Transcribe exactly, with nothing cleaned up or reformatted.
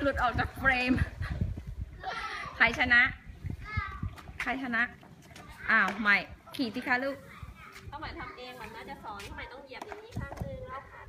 หลุดออกจากเฟรมใครชนะใครชนะอ้าวใหม่ขี่สิคะลูกข้าวใหม่ทำเองมันน่าจะสอนข้าวใหม่ต้องเหยียบอย่างนี้ข้างนึงแล้วขา